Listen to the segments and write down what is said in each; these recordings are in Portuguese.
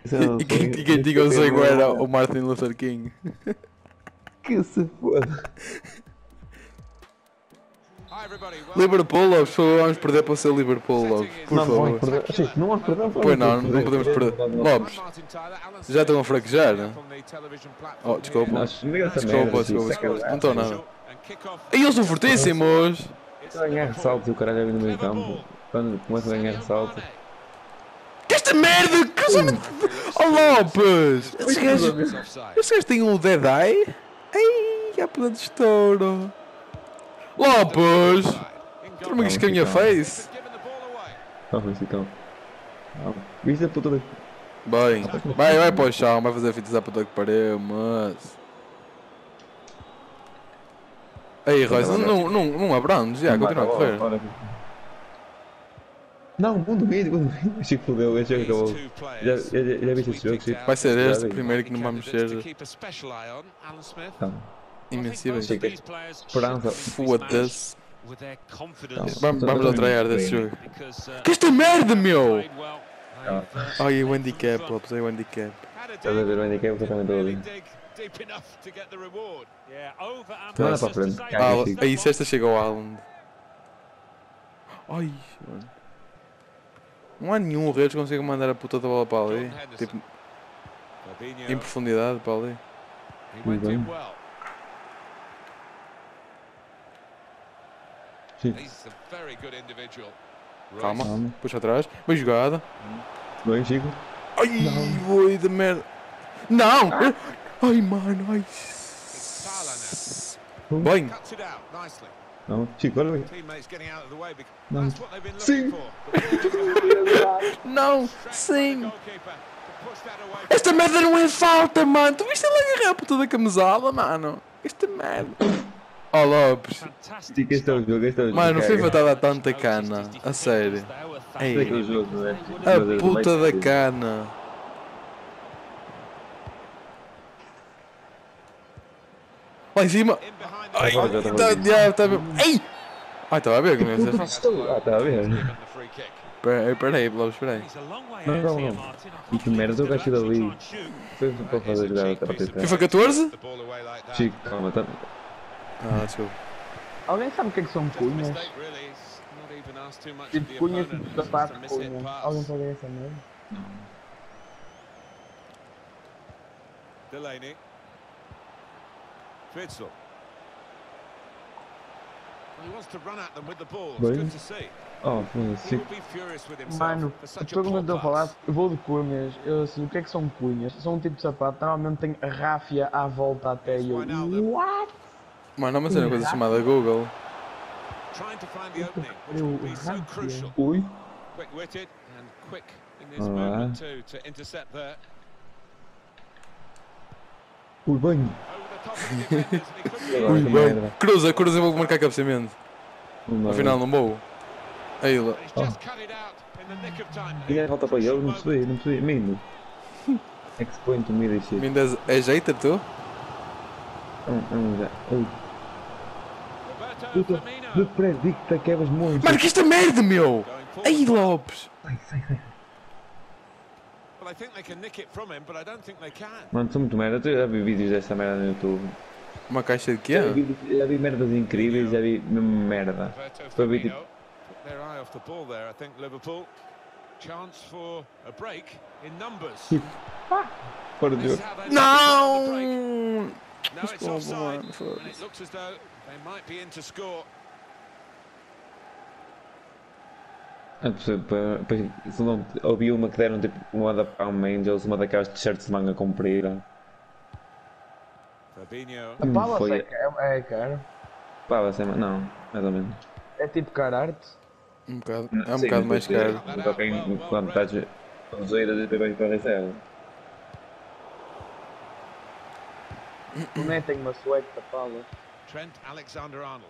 E quem diga o sonho era o Martin Luther King. Que se foda. Liverpool, Lopes, por favor, vamos perder para ser Liverpool, Lopes, por Não, favor. não vamos perder. Pois não podemos perder. Lopes, já estão a fraquejar, né? Oh, desculpa. Desculpa. Não estou nada. E eles são fortíssimos! Estou a ganhar ressaltos e o caralho é no meio campo. Quando começa a ganhar ressaltos. Esta merda! Que são... Oh, Lopes! Esses gajos têm um Dead Eye? Ai, a puta de estouro! Lopes! Tu me diz que a minha face? Então. Viste a puta da... Bem, vai para o chão, vai fazer fitas à puta que pariu, mas... Aí, Royce, não abrandes, já, continua a correr. Não duvido. Achei que fodeu, achei que acabou. Já viste esse jogo, Chico? Vai ser este primeiro que não vamos ser invencíveis. Esperança. Foda-se. Vamos ao tryhard desse jogo. Que esta merda, meu! Ai, o handicap, Lopes, o handicap. Estás a ver o handicap que eu também estou a ouvir. Manda para a frente. Aí, se esta chega ao Haaland. Ai, mano. Não há nenhum rei que consiga mandar a puta da bola para ali. Tipo, em profundidade para ali. Calma, puxa atrás. Bem jogada. Bem, Chico. Ai, boi de merda. Não! Ai, mano, ai. Bem. Não, Chico, olha bem. Não. Sim! Não! Sim! Esta merda não é falta, mano! Tu viste ele agarrar a puta da camisola, mano? Esta merda! Oh, Lopes! Chico, este é o jogo. Mano, o FIFA está a dar tanta cana. A sério. Ei, a puta da cana. Lá em cima! Ai, está bem. Ei! Ai, estava a ver como é que está a ver. Espera aí, Lopes, espera aí. Não. E que merda, o gajo dali. Foi para fazer jogar outra vez. FIFA 14? Chico, calma, tá. Desculpa. Alguém sabe o que é que são cunhas? Tipo cunhas de sapato, cunha. Alguém pode ver essa merda? Delaney. Fritzl. He wants to run at them with the ball. It's good to see. Oh, He will be furious with himself Mano, for such a todo mundo poor a falar, pass. eu vou de cunhas, eu sei o que é que são cunhas, são um tipo de sapato, normalmente tem a ráfia à volta até e eu, what? Mano, mas é uma coisa chamada Google. Trying to find the opening, which will be so crucial. Ui. Quick-witted and quick in his movement too to intercept there. Ui, bem. Over the top of the defenders and he couldn't Ui, bem. Cruza, vou marcar cabeceamento. Afinal, não vou. Aí, lá. He's just cut it out in the nick of time. Ninguém volta para ele, não percebi. Mindo. Explain to me this shit. Mendes, é jeito tu? Ui. Roberto Eu Firmino predico-te quebras muito. Mano, que esta merda, meu! going Aí, forward. Lopes! Well, I think they can nick it from him, but I don't think they can. Mano, sou muito merda. Eu já vi vídeos dessa merda no YouTube. Uma caixa de quê? Já vi merdas incríveis, já vi mesmo merda. Roberto Foi ver Firmino tipo. took their eye off the ball there. I think Liverpool chance for a break in numbers. Fora de This is jogo. how they start the break. Não! Now it's Desculpa, offside, mano, and foda-se. it looks as though they might be in to score. Se não ouvi uma que deram tipo uma da Palm Angels, uma daquelas t-shirts de manga comprida. Fabinho. A pala foi- é caro, Pá, vai ser, não, mais ou menos. é tipo cararte. Um bocado, é um Sim, bocado mais caro. Quando estás com os oeiras e depois para a reserva. O Neto tem uma suéte da pala. Trent Alexander-Arnold.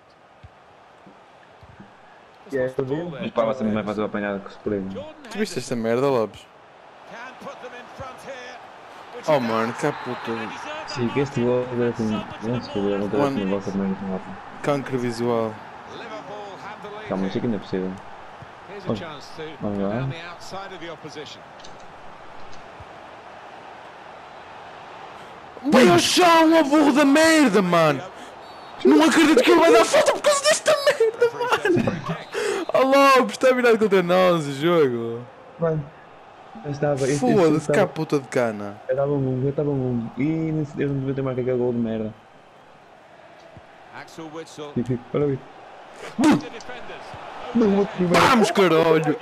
Que é Just lost the ball bem. there. Mas pá, vai ser mais fácil apanhar que o Supremo. Jordan Tu viste esta Henderson merda, Lopes? can put them in front here, which Oh, is mano, out. que puta. And he deserves Sim, that que este gol é assim, não se foder, não terá Mano. assim vossa primeira tomada. Cancro visual. Liverpool have the lead Calma, here. isto aqui ainda é possível. Here's a chance to Vamos go lá. down the outside of the opposition. Vai ao chão, ó burro da merda, mano! Não acredito que ele vai dar falta por causa desta merda, mano! Ó Lopes, está virado contra nós o jogo! Mano, eu estava. Foda-se, cá puta de cana! Eu estava um. E eu não devia ter marcado aquele gol de merda. Axel Witsel. Olha aí. Vamos, caralho!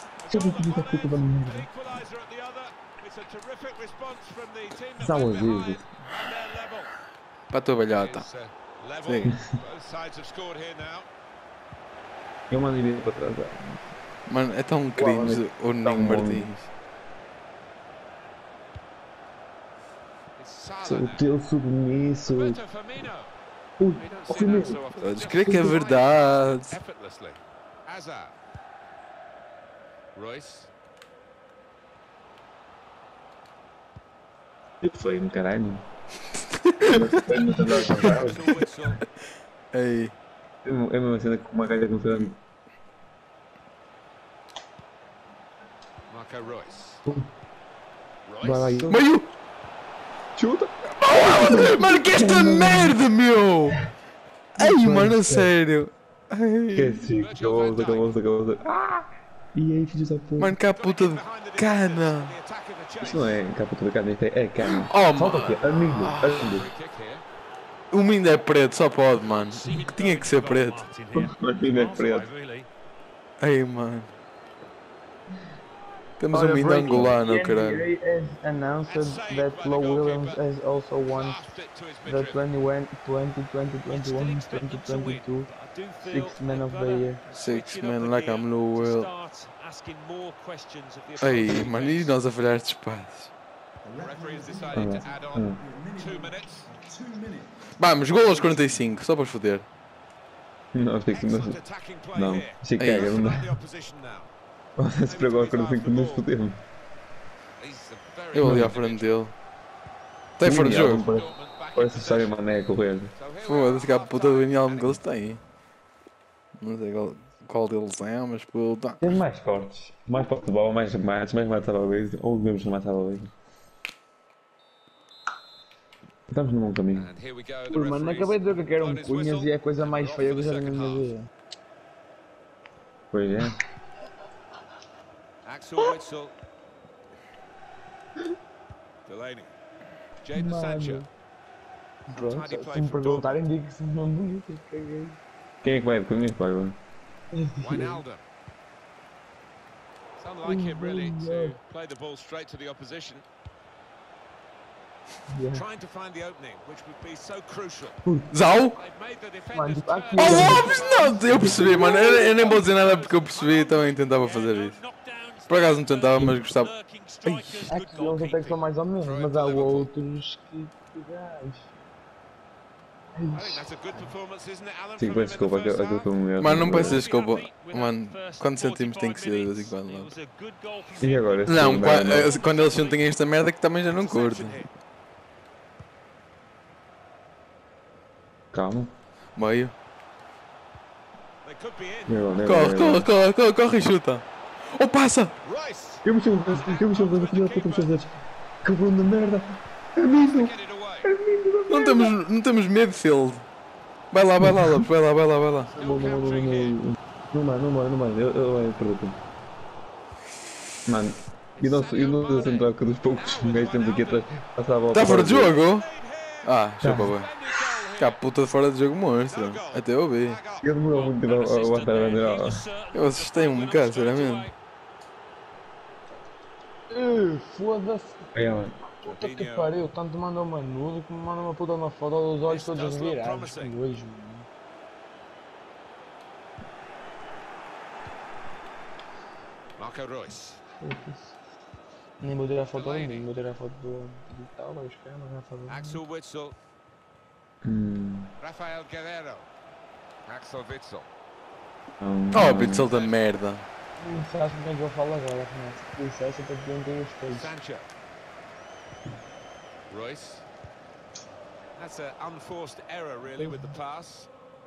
Saúde. Para a tua velhota. Sim. Eu mandei vir para trás. Mano, é tão cringe o Ninho Martins. O teu submisso. Todos creem que é verdade. Royce. Foi um caralho. Ei. É mesmo cena com uma galha confiante. Marco Royce. Vai lá, Meio! chuta! Mano, que esta merda, meu! Ai, mano, a sério! Esqueci, acabou. E aí, filhos da puta. Mano, cá puta de cana! Isto não é capota da carne, isto é cana. Oh, Falta mano! aqui, amigo. O Mindo é preto, só pode, mano. Que tinha que ser preto. O amigo é preto. Ai, mano. Temos um Mindo angolano, caralho. NBA has announced that Flo Williams has also won the 2021-2022 Sixth Man of the Year. Six man like I'm low world. Ai, mano, e nós a falhar estes passos? Vamos, gol aos 45, só para foder. Não, fico. Não, Chicago, não dá. Se pregou a 45 minutos, fodemos. Eu ali à frente dele. Está em fora de jogo. Parece que sai a mané a correr. Foda-se, que a puta do Daniel que eles têm. Não sei qual deles é, mas puta. Tem mais fortes. Mais para futebol, mais mates, mais mates à baliza. Ou devemos matar a baliza. Estamos num bom caminho. Pô, mano, acabei de ver que quero cunhas e é a coisa mais feia que eu já vi na minha vida. Pois é. Axel Witsel. Delaney. Jadon Sancho. Pronto, se me perguntarem, digo que se não bonito, caguei. Quem é que vai de cunhas, pai? Wijnaldum. It's unlike him really to play the ball straight to the opposition. Trying to find the opening, which would be so crucial. Zau? They've made the Mano, defenders tipo, aqui. Oh, Lopes, não! Eu percebi, mano. Eu nem vou dizer nada porque eu percebi e também tentava fazer isso. Por acaso não tentava, mas gostava. Aqui eles até que são mais ou menos, mas há outros que gajo. I think that's a good performance, isn't it, Alan? Sim, from peço him in the desculpa, first aquilo half? foi um erro. Mano, não peço desculpa. Mano, quando sentimos tem que ser de vez em quando. Não, E agora? esse não filme quando eles sentem esta merda que também já não curto. Calma. They Meio. could be in. Corre e chuta. Oh, passa! Royce. Eu mexi o dedo, filho da puta, mexi os dedos. Que bom de merda. Amigo. Get it away. Não temos medo, Field. Vai lá, Lopes, vai lá. Não, mano. Eu perdi tempo. Mano, e o nosso central que dos poucos gajos temos aqui atrás passa a volta. Está fora de jogo? Ah, chupa bem. Cá puta de fora de jogo monstro. Até eu vi. Ele demorou muito tempo a aguentar a bandeira. Eu assustei um bocado, sinceramente. Foda-se. Aí, mano. Puta que pariu, tanto manda uma nude como manda uma puta uma foto dos olhos todos virados. Que nojo, mano. Marco Royce. Nem vou tirar foto de mim, vou tirar foto do tal, os caras, Axel Witsel. Rafael Guerreiro. Axel Witsel. Oh, Bitzel da merda. Não sabes com quem é que eu falo agora, Renato. Disseste até que tem os peitos. Sancho. Royce. That's an unforced error, really, with the pass.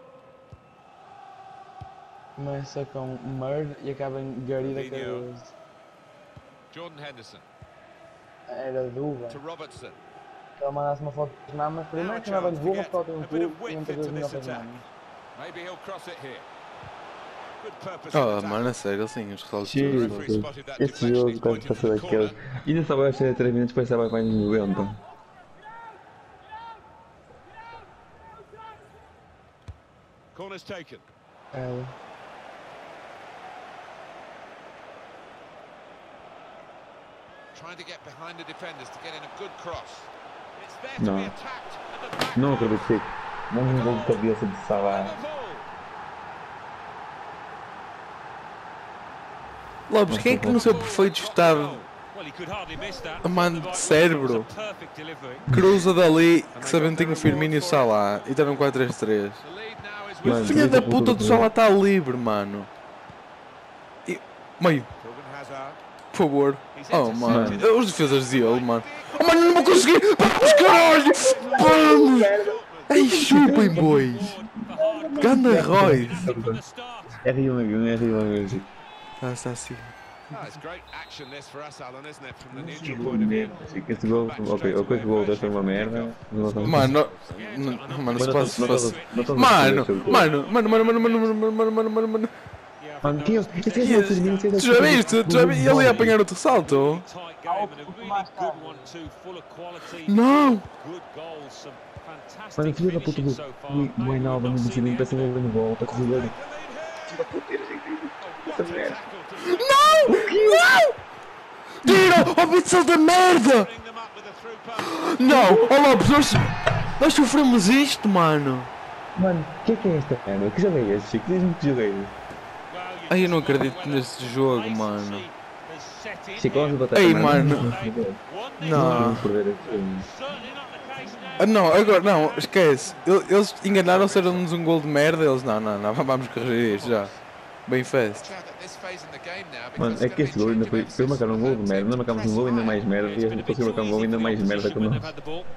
Começa com Murd e acaba em Garida Fabinho. Cardoso. Jordan Henderson. Era Duva. To Robertson. Ela mandasse uma foto das mamas, primeiro que chamava-lhe burra, foto um cu e entre duas minhocas mamas. Maybe he'll cross it here. Good purpose Oh, for attack. mano, a sério, assim, os resultados Sim. The todos. referee spotted that Este deflection, jogo he's está a pointing passar to the daquele. corner. E ainda só vai ser 3 minutos, depois já vai nos 90. Corner's taken. É. Trying to get behind the defenders to get in a good cross. It's there to No. be attacked at the back. Não acredito. Um gol de cabeça de Salah. Lopes, quem é que no seu perfeito estado, Well, he could hardly miss that. a mano de cérebro, It was a perfect delivery. cruza dali, que sabendo que tem o Firmino e o Salah, e também 4-3-3. The lead now is Mano, with Filha da puta do Salah está livre, mano. E, meio, Torgan Hazard. por favor. He's Oh, mano, intercepted. os defesas de ele, mano. Oh, mano, não vou conseguir! Vamos, caralho! Vamos! Ai, chupem, bois! Ganda Roy! R1, R1. Está assim. Ah, it's great action this for us, Alan, isn't it? From the neutral point of view. Este gol, ok, o que este gol deve ser uma merda. Mano, mano, se fosse. Mano, mano. Mano, que este é o Firmino. Tu já viste? Tu já viste? Ele ia apanhar outro salto? Tight game and a really good one too, full of quality. Não! Good goals, some fantastic Mano, filho da puta finishing do so far. o Ainaldo no Bicilino, parece que ele não volta, que jogador. Não! Não! Tira! Oh, pixel da merda! Bring them up with a through pass. Não! Oh, Lopes, nós sofremos isto, mano! Mano, o que é esta merda? Que jogo é este, Chico? Diz-me que jogo é este. Ai, eu não acredito nesse jogo, mano. Chico, vamos botar Ei, esta merda. mano. Vamos Não. perder este jogo. Ah, não, agora, não, esquece. Eles enganaram-se, era-nos um gol de merda. Eles, não, vamos corrigir isto já. Bem fast. Mano, é que este gol ainda foi. Foi marcar um gol de merda, ainda marcámos um gol ainda mais merda e a gente conseguiu marcar um gol ainda mais merda que o nosso.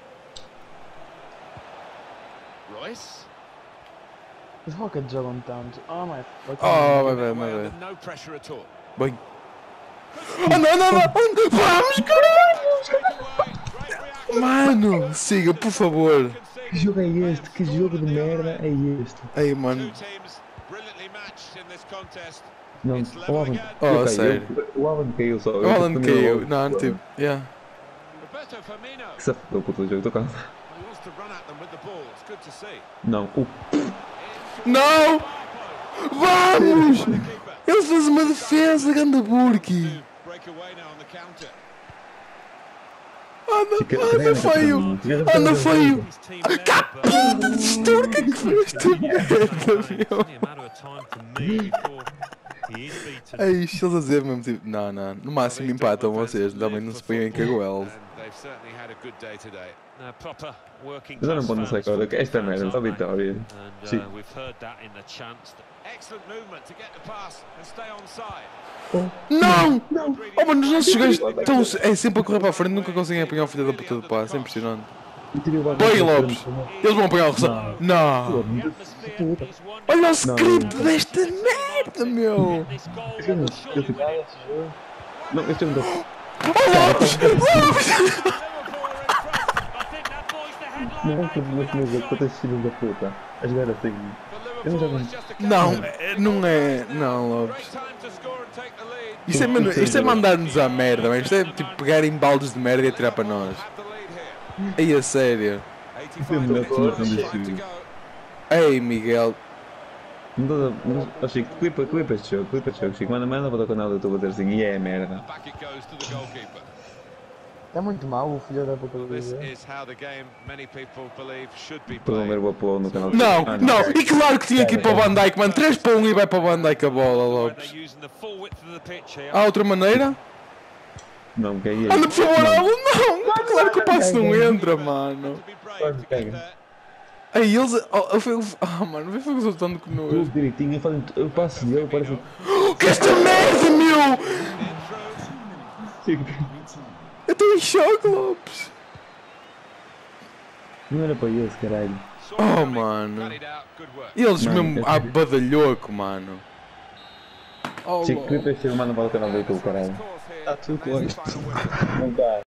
Royce. Os Rockets jogam tanto. Oh, my fucking. Oh, vai ver, Well, vai ver. no pressure at all. Bem. Oh, não! Vamos, caralho! Mano, siga, por favor. Que jogo é este? Que jogo de merda é este? Ei, Two mano. teams brilliantly matched in this contest. Não, It's o level Alan. again. Oh, eu caí, sério. O Alan caiu só. O Alan caiu. Não, tipo, yeah. Roberto Firmino. Que safadão puto do jogo, estou cansado. He wants to run at them with the ball. It's good to see. Não, Não! Vamos! The keeper. Ele fez uma defesa, ganda burki. Break away now on the counter. Anda feio! Anda feio! His team led, Puta de estouro, o que é que foi esta merda, meu? only a matter of time for me before he is beaten. É isto, eles a dizer mesmo tipo, não, no máximo empatam vocês, também não se põem em cagoelos. And they've certainly had a good day today. Proper working mas eu não class posso fans, dizer agora que esta fans, merda, só aren't they? vitória. And Sim. we've heard that in the chants. Excellent movement to get the pass and stay onside. Não! Oh, mano, os nossos gajos estão é sempre a correr para a frente, nunca conseguem apanhar o filho da puta do passe, é impressionante. Bem, Lopes, eles vão apanhar o reserva. Não! The atmosphere is one. Olha o script desta merda, meu! This goal will surely win it. Não, este é um da. Oh, Lopes! Lopes! Liverpool are in front. I think that boy's the headline. Não, que meus quantas filhos da puta. A jogar assim. For Eu já Liverpool, vi. it's just a Não, counter. não é. Não, Great Lopes. time to score and take the lead. Isto é, mano, isto é mandar-nos à merda, mas isto é tipo pegar em baldes de merda e atirar para nós. Have the lead here. Aí a sério. 85 Filme da minutes cor, of não time disse. to go. Ei, Miguel. Oh, Chico, clipa este jogo, Chico. Manda para o canal do YouTube a dizer assim, e é merda. Back it goes to the goalkeeper. É muito mau o filho da puta do This jogo. is how the game many people believe should be Para não ver played. o upload no canal do Não, YouTube. não, e claro que tinha que ir para o Van Dijk, mano. 3 para 1 e vai para o Van Dijk a bola, Lopes. They're using the full width of the pitch here. Há outra maneira? Não, que é isso. Anda, por favor, Alan, não! Claro que o passo não entra, mano. To be brave to get there. Aí eles. Mano, vê foi resultando que não. Tudo direitinho, eu passo dele, parece. Que esta merda, meu! In through. Chico, Eu estou em choque, Lopes. não era para esse, caralho. Saw Oh, it coming, mano. cut it out. Good work. E eles Mano, mesmo é a sério. badalhoco, mano. Oh, Chico, Lopes. clipa este jogo, manda para o canal do YouTube, caralho. Course here. Tá tudo There's the claro. final whistle. Não dá.